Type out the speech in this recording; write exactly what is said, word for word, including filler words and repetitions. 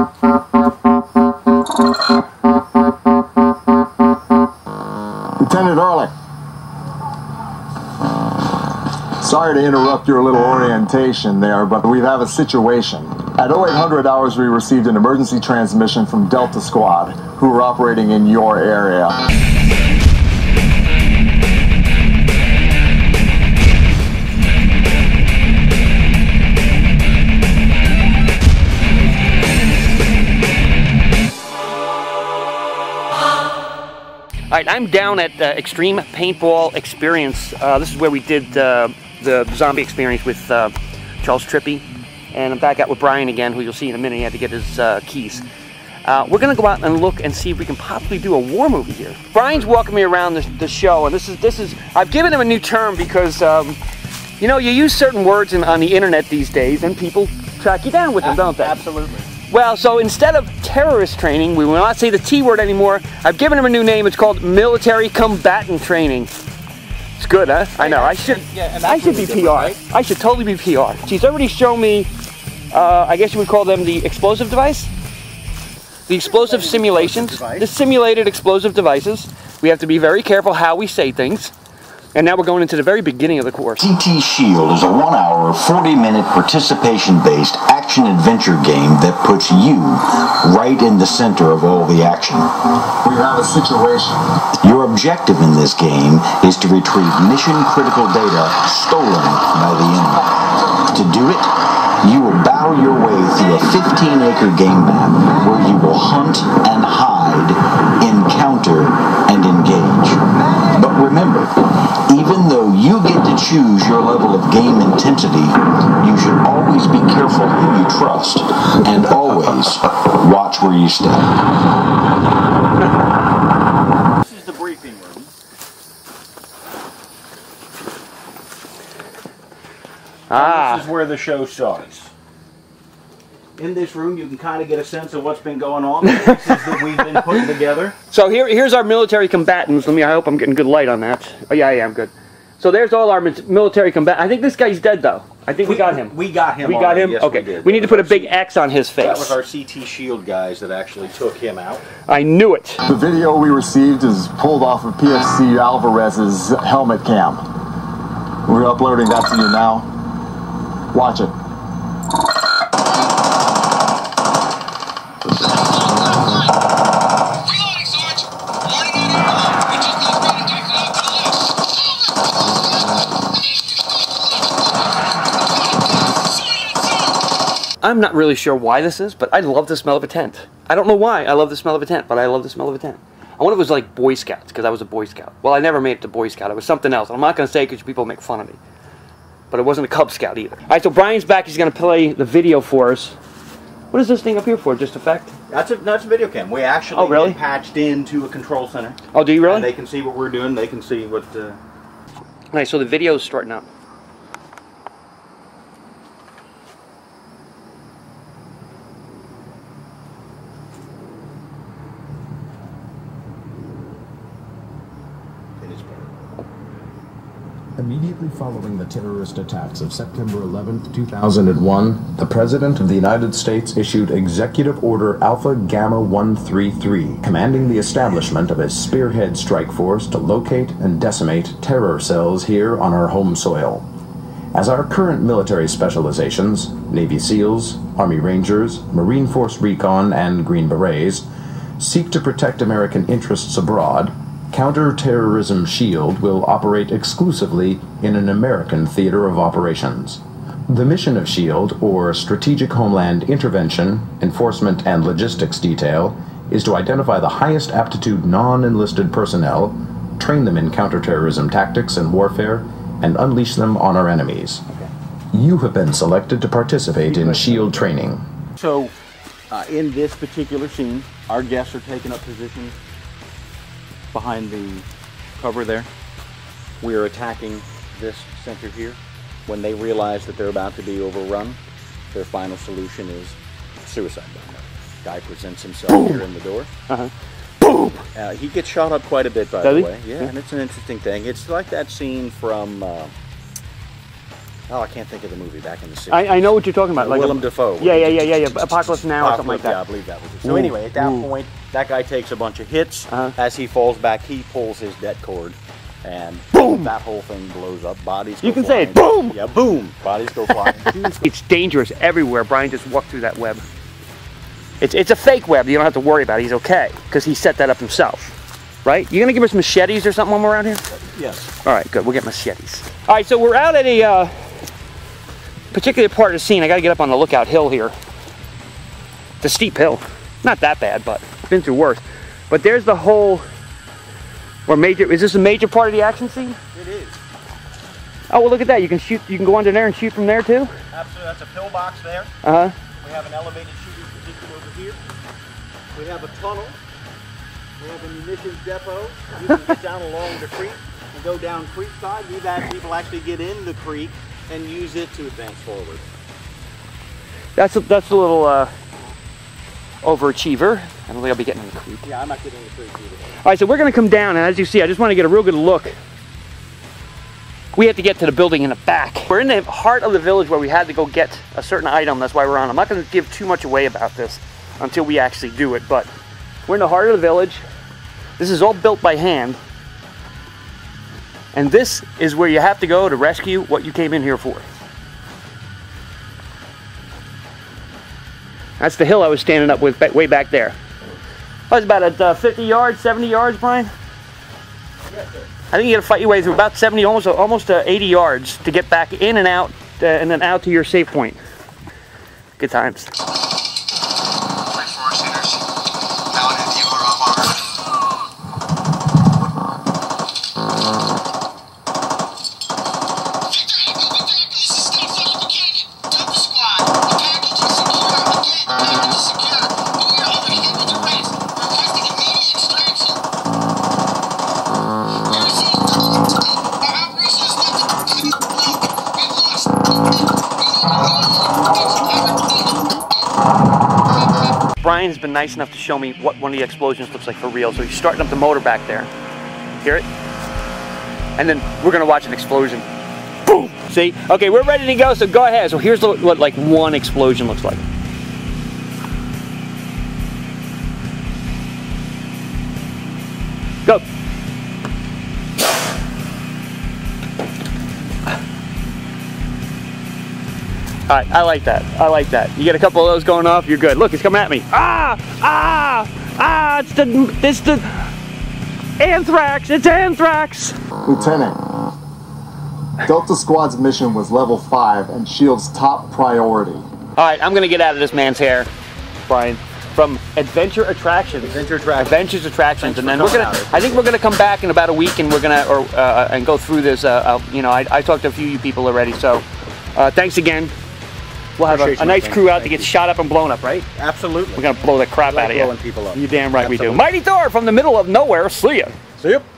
Lieutenant Ehrlich. Sorry to interrupt your little orientation there, but we have a situation. At oh eight hundred hours, we received an emergency transmission from Delta Squad, who are operating in your area. All right, I'm down at uh, Extreme Paintball Experience. Uh, this is where we did uh, the zombie experience with uh, Charles Trippy. And I'm back out with Brian again, who you'll see in a minute. He had to get his uh, keys. Uh, we're gonna go out and look and see if we can possibly do a war movie here. Brian's walking me around the, the show, and this is, this is, I've given him a new term because, um, you know, you use certain words in, on the internet these days, and people track you down with them, don't they? Absolutely. Well, so instead of terrorist training, we will not say the T word anymore. I've given him a new name. It's called military combatant training. It's good, huh? I know. I should. Yeah, I should be P R. Right? I should totally be P R. She's already shown me. Uh, I guess you would call them the explosive device. The explosive simulations. The simulated explosive devices. We have to be very careful how we say things. And now we're going into the very beginning of the course. T T Shield is a one-hour, forty-minute participation-based action-adventure game that puts you right in the center of all the action. We have a situation. Your objective in this game is to retrieve mission-critical data stolen by the enemy. To do it, you will battle your way through a fifteen acre game map where you will hunt and hide, encounter, and engage. But remember, even though you get to choose your level of game intensity, you should always be careful who you trust, and always watch where you step. This is the briefing room. Ah. This is where the show starts. In this room, you can kind of get a sense of what's been going on, the pieces that we've been putting together. So here, here's our military combatants. Let me. I hope I'm getting good light on that. Oh yeah, yeah, I'm good. So there's all our military combatants. I think this guy's dead though. I think we, we got him. We got him. We got already. him. Yes, okay. We, did. we need to put a big X on his face. That was our C T Shield guys that actually took him out. I knew it. The video we received is pulled off of P F C Alvarez's helmet cam. We're uploading that to you now. Watch it. I'm not really sure why this is, but I love the smell of a tent. I don't know why I love the smell of a tent, but I love the smell of a tent. I wonder if it was like Boy Scouts, because I was a Boy Scout. Well, I never made it to Boy Scout. It was something else. I'm not going to say because people make fun of me. But it wasn't a Cub Scout either. All right, so Brian's back. He's going to play the video for us. What is this thing up here for? Just effect? That's a that's a video cam. We actually oh, really? get patched into a control center. Oh, do you really? And they can see what we're doing. They can see what... Uh... All right, so the video's starting up. Immediately following the terrorist attacks of September eleventh, two thousand one, the President of the United States issued Executive Order Alpha Gamma one three three, commanding the establishment of a spearhead strike force to locate and decimate terror cells here on our home soil. As our current military specializations, Navy SEALs, Army Rangers, Marine Force Recon, and Green Berets, seek to protect American interests abroad, Counter-Terrorism SHIELD will operate exclusively in an American theater of operations. The mission of SHIELD, or Strategic Homeland Intervention, Enforcement and Logistics Detail, is to identify the highest aptitude non-enlisted personnel, train them in counterterrorism tactics and warfare, and unleash them on our enemies. Okay. You have been selected to participate in SHIELD training. So, uh, in this particular scene, our guests are taking up positions behind the cover there. We are attacking this center here. When they realize that they're about to be overrun, their final solution is suicide bomber. Guy presents himself Boom. Here in the door. Uh-huh. Boom! Uh, he gets shot up quite a bit, by Does the he? way. Yeah, yeah, and it's an interesting thing. It's like that scene from uh, oh, I can't think of the movie back in the sixties. I, I know what you're talking about. Uh, like Willem a, Dafoe. Yeah, yeah, yeah, yeah, yeah. Apocalypse Now or something like that. Yeah, I believe that was it. So Ooh. anyway, at that Ooh. point, that guy takes a bunch of hits. Uh-huh. As he falls back, he pulls his det cord, and boom! That whole thing blows up. Bodies go You can flying. say it, boom! Yeah, boom! Bodies go flying. It's dangerous everywhere. Brian just walked through that web. It's, it's a fake web. You don't have to worry about it. He's okay, because he set that up himself. Right? You gonna give us machetes or something when we're around here? Yes. All right, good. We'll get machetes. All right, so we're out at a uh, particular part of the scene. I got to get up on the lookout hill here. It's a steep hill. Not that bad, but been through worse. But there's the whole. Or major. Is this a major part of the action scene? It is. Oh well, look at that. You can shoot. You can go under there and shoot from there too. Absolutely. That's a pillbox there. Uh huh. We have an elevated shooting position over here. We have a tunnel. We have a munitions depot. You can get down along the creek and go down creek side. We've had people actually get in the creek and use it to advance forward. That's a, that's a little uh, overachiever. I don't think I'll be getting in the creek. Yeah, I'm not getting in the creek either. All right, so we're going to come down, and as you see, I just want to get a real good look. We have to get to the building in the back. We're in the heart of the village where we had to go get a certain item. That's why we're on. I'm not going to give too much away about this until we actually do it, but we're in the heart of the village. This is all built by hand. And this is where you have to go to rescue what you came in here for. That's the hill I was standing up with way back there. I was about at uh, fifty yards, seventy yards, Brian? Yes, sir. I think you got to fight your way through about seventy, almost almost uh, eighty yards to get back in and out, uh, and then out to your safe point. Good times. Brian has been nice enough to show me what one of the explosions looks like for real. So he's starting up the motor back there. Hear it? And then we're gonna watch an explosion. Boom! See? Okay, we're ready to go, so go ahead. So here's what, what like one explosion looks like. Go! All right, I like that. I like that. You get a couple of those going off, you're good. Look, it's coming at me. Ah! Ah! Ah! It's the... It's the... Anthrax! It's anthrax! Lieutenant, Delta Squad's mission was level five and SHIELD's top priority. All right, I'm gonna get out of this man's hair, Brian. From Adventure Attractions. Adventure Attractions. Adventures Attractions, Thanks and then for we're gonna. coming out. I think we're gonna come back in about a week, and we're gonna or uh, and go through this. Uh, uh, you know, I, I talked to a few of you people already, so uh, thanks again. We'll have a, Appreciate a you, nice man. crew out Thank to get you. shot up and blown up, right? Absolutely. We're gonna blow the crap I like out of you. blowing people up. You damn right we do. Absolutely. Mighty Thor from the middle of nowhere. See ya. See ya.